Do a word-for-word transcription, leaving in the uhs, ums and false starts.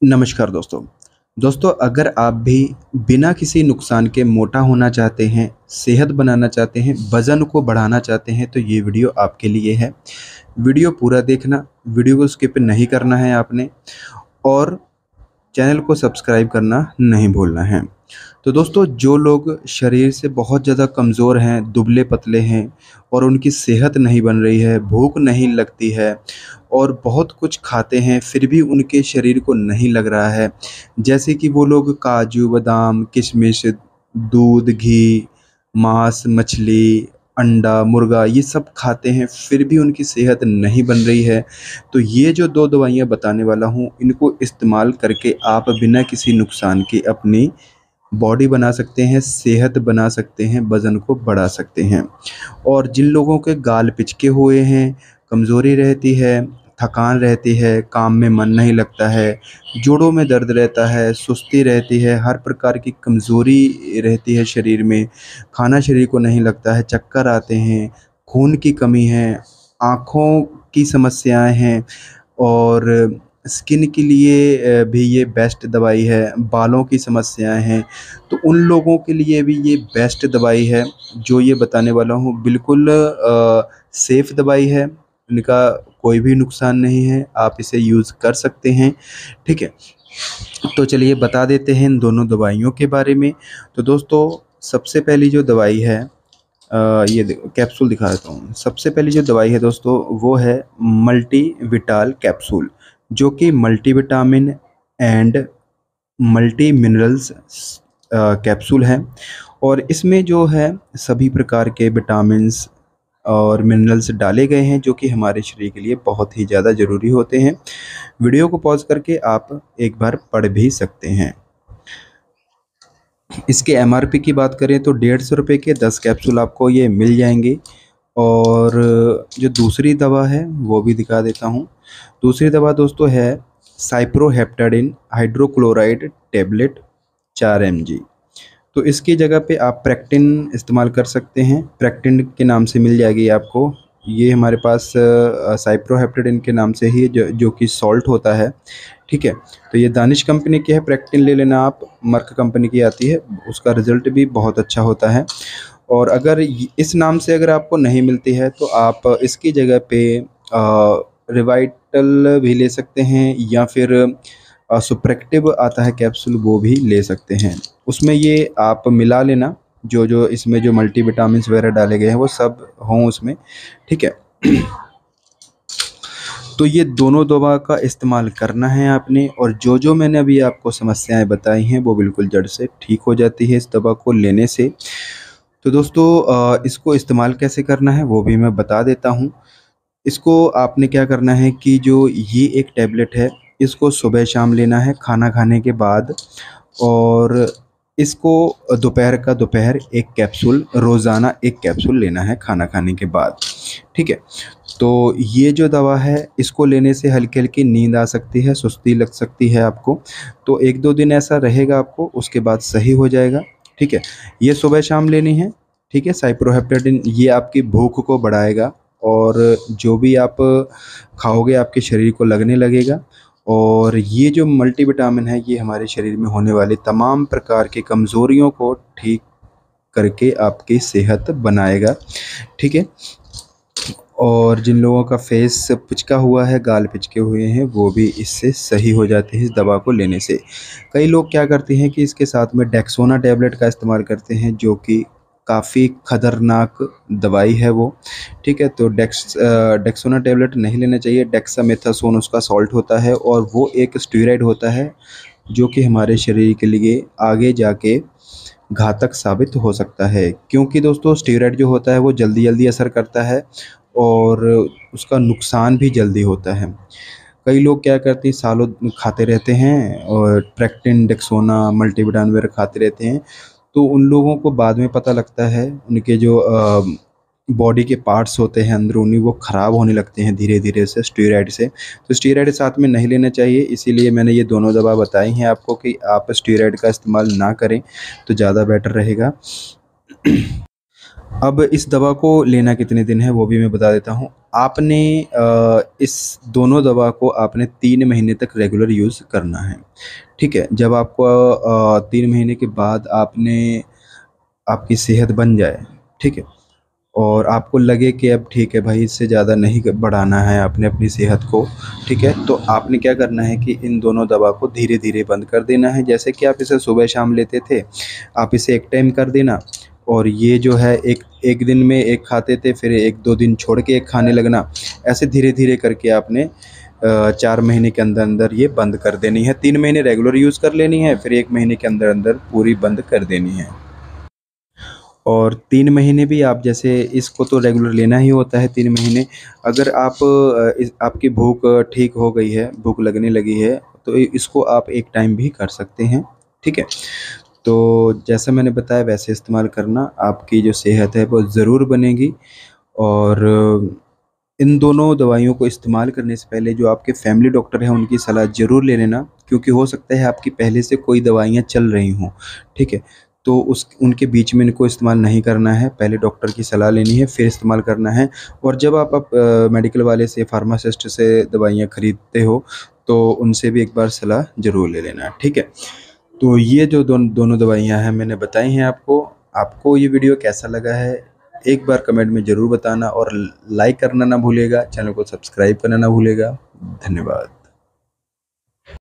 नमस्कार दोस्तों। दोस्तों अगर आप भी बिना किसी नुकसान के मोटा होना चाहते हैं, सेहत बनाना चाहते हैं, वज़न को बढ़ाना चाहते हैं तो ये वीडियो आपके लिए है। वीडियो पूरा देखना, वीडियो को स्किप नहीं करना है आपने और चैनल को सब्सक्राइब करना नहीं भूलना है। तो दोस्तों जो लोग शरीर से बहुत ज़्यादा कमज़ोर हैं, दुबले-पतले हैं और उनकी सेहत नहीं बन रही है, भूख नहीं लगती है और बहुत कुछ खाते हैं फिर भी उनके शरीर को नहीं लग रहा है। जैसे कि वो लोग काजू, बादाम, किशमिश, दूध, घी, मांस, मछली, अंडा, मुर्गा ये सब खाते हैं फिर भी उनकी सेहत नहीं बन रही है। तो ये जो दो दवाइयाँ बताने वाला हूँ इनको इस्तेमाल करके आप बिना किसी नुकसान के अपनी बॉडी बना सकते हैं, सेहत बना सकते हैं, वज़न को बढ़ा सकते हैं। और जिन लोगों के गाल पिचके हुए हैं, कमज़ोरी रहती है, थकान रहती है, काम में मन नहीं लगता है, जोड़ों में दर्द रहता है, सुस्ती रहती है, हर प्रकार की कमज़ोरी रहती है शरीर में, खाना शरीर को नहीं लगता है, चक्कर आते हैं, खून की कमी है, आँखों की समस्याएँ हैं और स्किन के लिए अ, भी ये बेस्ट दवाई है, बालों की समस्याएँ हैं, तो उन लोगों के लिए भी ये बेस्ट दवाई है, जो ये बताने वाला हूँ बिल्कुल अ, सेफ़ दवाई है, इनका कोई भी नुकसान नहीं है, आप इसे यूज़ कर सकते हैं, ठीक है? तो चलिए बता देते हैं इन दोनों दवाइयों के बारे में। तो दोस्तों सबसे पहली जो दवाई है अ, ये देखो कैप्सूल दिखा देता हूँ। सबसे पहली जो दवाई है दोस्तों वो है मल्टीविटाल कैप्सूल, जो कि multivitamin and multi minerals uh, capsule है और इसमें जो है सभी प्रकार के विटामिन्स और मिनरल्स डाले गए हैं जो कि हमारे शरीर के लिए बहुत ही ज़्यादा ज़रूरी होते हैं। वीडियो को पॉज़ करके आप एक बार पढ़ भी सकते हैं। इसके एमआरपी की बात करें तो डेढ़ सौ रुपये के दस कैप्सूल आपको ये मिल जाएंगे। और जो दूसरी दवा है वो भी दिखा देता हूँ। दूसरी दवा दोस्तों है साइप्रोहेप्टाडिन हाइड्रोक्लोराइड टैबलेट चार एम जी। तो इसकी जगह पे आप प्रेक्टिन इस्तेमाल कर सकते हैं, प्रेक्टिन के नाम से मिल जाएगी आपको। ये हमारे पास साइप्रोहेप्टाडिन के नाम से ही जो जो कि सॉल्ट होता है, ठीक है? तो ये दानिश कंपनी की है, प्रेक्टिन ले लेना आप, मर्क कंपनी की आती है, उसका रिज़ल्ट भी बहुत अच्छा होता है। और अगर य इस नाम से अगर आपको नहीं मिलती है तो आप इसकी जगह पे अ, रिवाइटल भी ले सकते हैं या फिर अ, सुप्रेक्टिव आता है कैप्सूल वो भी ले सकते हैं। उसमें ये आप मिला लेना, जो-जो इसमें जो मल्टीविटामिन्स वगैरह डाले गए हैं वो सब हों उसमें, ठीक है? तो ये दोनों दवा का इस्तेमाल करना है आपने और जो-जो मैंने अभी आपको समस्याएँ बताई हैं वो बिल्कुल जड़ से ठीक हो जाती है इस दवा को लेने से। तो दोस्तों अ, इसको इस्तेमाल कैसे करना है वो भी मैं बता देता हूँ। इसको आपने क्या करना है कि जो ये एक टैबलेट है, इसको सुबह-शाम लेना है खाना खाने के बाद और इसको दोपहर का दोपहर एक कैप्सूल, रोज़ाना एक कैप्सूल लेना है खाना खाने के बाद, ठीक है? तो ये जो दवा है इसको लेने से हल्की-हल्की नींद आ सकती है, सुस्ती लग सकती है आपको, तो एक दो दिन ऐसा रहेगा आपको, उसके बाद सही हो जाएगा, ठीक है? ये सुबह-शाम लेनी है, ठीक है? साइप्रोहेप्टाडिन ये आपकी भूख को बढ़ाएगा और जो भी आप खाओगे आपके शरीर को लगने लगेगा और ये जो मल्टीविटामिन है ये हमारे शरीर में होने वाली तमाम प्रकार की कमज़ोरियों को ठीक करके आपकी सेहत बनाएगा, ठीक है? और जिन लोगों का फेस पिचका हुआ है, गाल पिचके हुए हैं, वो भी इससे सही हो जाते हैं इस दवा को लेने से। कई लोग क्या करते हैं कि इसके साथ में डेक्सोना टैबलेट का इस्तेमाल करते हैं जो कि काफ़ी खतरनाक दवाई है वो, ठीक है? तो डेक्स अ, डेक्सोना टैबलेट नहीं लेना चाहिए, डेक्सामेथासोन उसका सॉल्ट होता है और वो एक स्टेरॉइड होता है जो कि हमारे शरीर के लिए आगे जाके घातक साबित हो सकता है। क्योंकि दोस्तों स्टेरॉइड जो होता है वो जल्दी-जल्दी असर करता है और उसका नुकसान भी जल्दी होता है। कई लोग क्या करते हैं सालों खाते रहते हैं और प्रेक्टिन, डेक्सोना, मल्टीविटामिन वगैरह खाते रहते हैं, तो उन लोगों को बाद में पता लगता है उनके जो अ, बॉडी के पार्ट्स होते हैं अंदरूनी वो ख़राब होने लगते हैं धीरे-धीरे से स्टेरॉइड से। तो स्टेरॉइड साथ में नहीं लेना चाहिए, इसीलिए मैंने ये दोनों दवा बताई हैं आपको कि आप स्टेरॉइड का इस्तेमाल ना करें, तो ज़्यादा बेटर रहेगा। अब इस दवा को लेना कितने दिन है वो भी मैं बता देता हूँ। आपने अ, इस दोनों दवा को आपने तीन महीने तक रेगुलर यूज़ करना है, ठीक है? जब आपको अ, तीन महीने के बाद आपने आपकी सेहत बन जाए, ठीक है? और आपको लगे कि अब ठीक है भाई, इससे ज़्यादा नहीं क बढ़ाना है आपने अपनी सेहत को, ठीक है? तो आपने क्या करना है कि इन दोनों दवा को धीरे-धीरे बंद कर देना है। जैसे कि आप इसे सुबह-शाम लेते थे, आप इसे एक टाइम कर देना, और ये जो है एक एक दिन में एक खाते थे, फिर एक दो दिन छोड़ के एक खाने लगना। ऐसे धीरे-धीरे करके आपने अ, चार महीने के अंदर-अंदर ये बंद कर देनी है। तीन महीने रेगुलर यूज़ कर लेनी है, फिर एक महीने के अंदर-अंदर पूरी बंद कर देनी है। और तीन महीने भी आप जैसे इसको तो रेगुलर लेना ही होता है तीन महीने। अगर आप अ, इस आपकी भूख ठीक हो गई है, भूख लगने लगी है, तो इ इसको आप एक टाइम भी कर सकते हैं, ठीक है? तो जैसा मैंने बताया वैसे इस्तेमाल करना, आपकी जो सेहत है वो ज़रूर बनेगी। और इन दोनों दवाइयों को इस्तेमाल करने से पहले जो आपके फैमिली डॉक्टर हैं उनकी सलाह ज़रूर ले लेना, क्योंकि हो सकता है आपकी पहले से कोई दवाइयाँ चल रही हों, ठीक है? तो उस उनके बीच में इनको इस्तेमाल नहीं करना है, पहले डॉक्टर की सलाह लेनी है, फिर इस्तेमाल करना है। और जब आप आप अ, मेडिकल वाले से, फार्मासिस्ट से दवाइयाँ खरीदते हो, तो उनसे भी एक बार सलाह ज़रूर ले लेना, ठीक है? तो ये जो दोन दोनों दवाइयाँ हैं मैंने बताई हैं आपको। आपको ये वीडियो कैसा लगा है, एक बार कमेंट में ज़रूर बताना, और लाइक करना ना भूलिएगा, चैनल को सब्सक्राइब करना ना भूलिएगा। धन्यवाद।